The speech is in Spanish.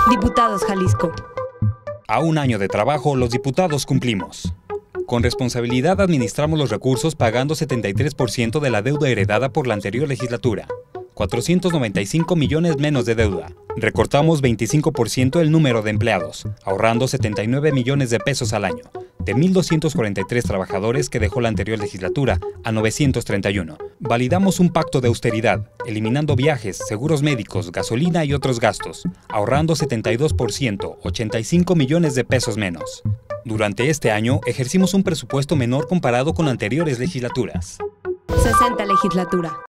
Diputados Jalisco. A un año de trabajo, los diputados cumplimos. Con responsabilidad administramos los recursos pagando 73% de la deuda heredada por la anterior legislatura. 495 millones menos de deuda. Recortamos 25% el número de empleados, ahorrando 79 millones de pesos al año, de 1.243 trabajadores que dejó la anterior legislatura a 931. Validamos un pacto de austeridad, eliminando viajes, seguros médicos, gasolina y otros gastos, ahorrando 72%, 85 millones de pesos menos. Durante este año, ejercimos un presupuesto menor comparado con anteriores legislaturas. 60 legislatura.